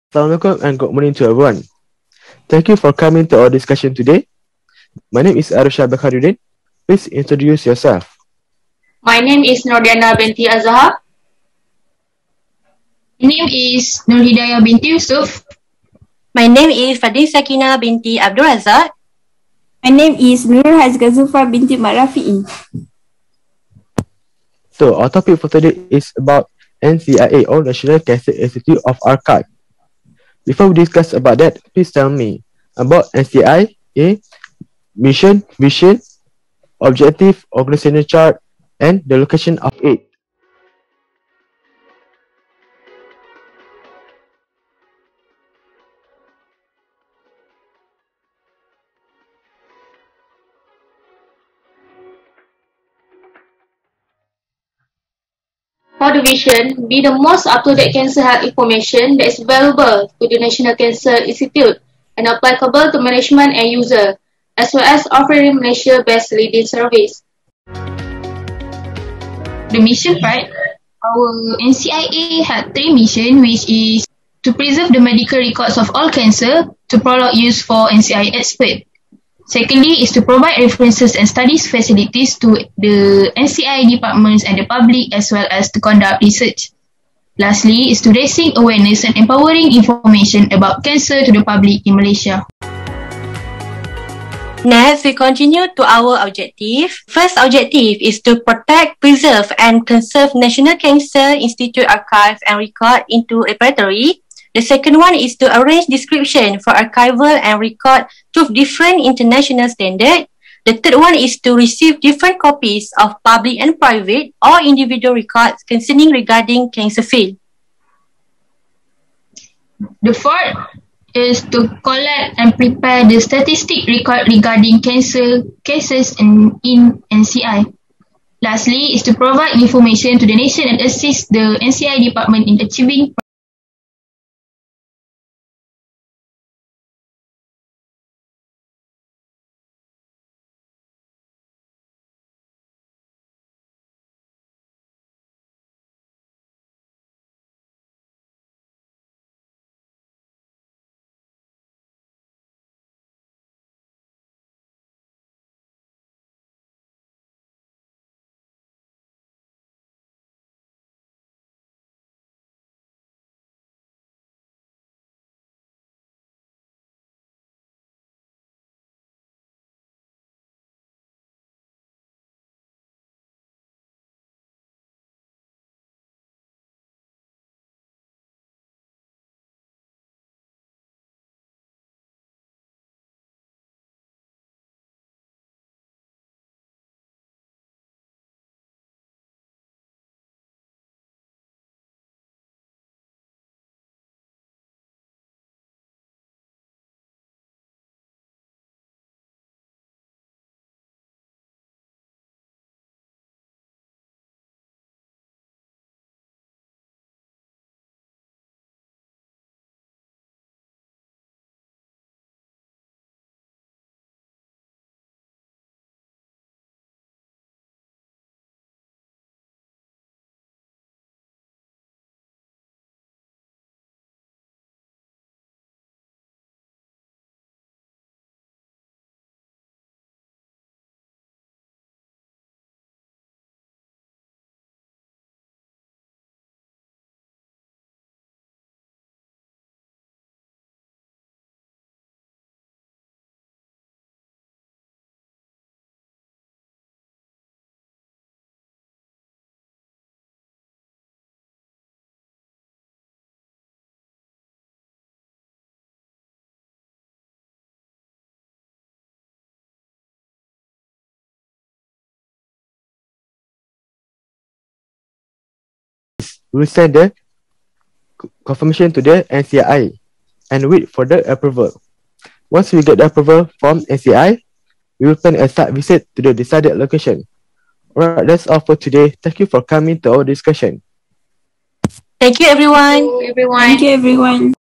Assalamualaikum and good morning to everyone. Thank you for coming to our discussion today. My name is Arusha Bakharuddin. Please introduce yourself. My name is Nordiana binti Azhar. My name is Nur Hidayah binti Yusuf. My name is Fadil Sakina binti Abdul Razak. My name is Nurul Hazga Zulfa binti Mat Rafi'i. So our topic for today is about NCIA or National Cancer Institute of Archive. Before we discuss about that, please tell me about NCIA, mission, vision, objective, organizational chart, and the location of it. For the vision, be the most up-to-date cancer health information that is available to the National Cancer Institute and applicable to management and user, as well as offering Malaysia-based leading service. The mission part, our NCIA had 3 missions, which is to preserve the medical records of all cancer to prolong use for NCIA expert. Secondly is to provide references and studies facilities to the NCI departments and the public, as well as to conduct research. Lastly is to raising awareness and empowering information about cancer to the public in Malaysia. Next, we continue to our objective. First objective is to protect, preserve and conserve National Cancer Institute archive and record into repertory. The second one is to arrange description for archival and record to different international standards. The third one is to receive different copies of public and private or individual records concerning regarding cancer field. The fourth is to collect and prepare the statistic record regarding cancer cases in NCI. Lastly is to provide information to the nation and assist the NCI department in achieving We will send the confirmation to the NCI and wait for the approval. Once we get the approval from NCI, we will plan a site visit to the decided location. Alright, that's all for today. Thank you for coming to our discussion. Thank you everyone. Everyone. Thank you everyone.